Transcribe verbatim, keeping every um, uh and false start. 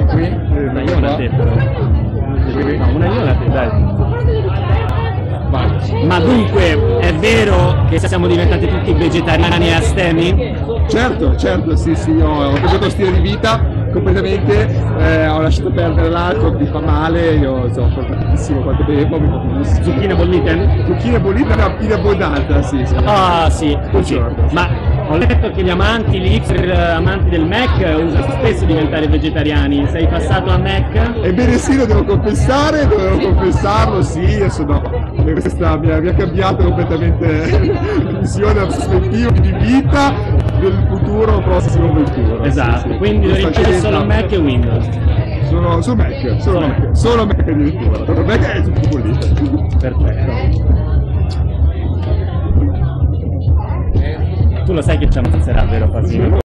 qui? Una io una te però. No, una io una te, dai. Vai. Ma dunque, è vero che siamo diventati tutti vegetariani e astemi? Certo, certo, sì, sì, io ho cambiato stile di vita completamente, eh, ho lasciato perdere l'alcol, mi fa male, io sono fortissimo quanto tempo, mi fa benissimo. Zucchine bollite? Zucchine bollite in abbondanza, sì, sì. Ah sì, così. Certo. Ma ho letto che gli amanti, gli X amanti del Mac usano spesso diventare vegetariani. Sei passato a Mac? Ebbene sì, lo devo confessare, dovevo confessarlo, sì, adesso no. Questa mi ha, mi ha cambiato completamente la visione, la prospettiva di vita del futuro prossimo futuro. Esatto, sì, sì. quindi Questa rimpiangi scelta- solo Mac e Windows. Solo, solo Mac, solo, Solo Mac, Mac. solo Mac addirittura. Per Mac è tutto bollito. Perfetto. Tu lo sai che ci ammazzerà, vero Fasino?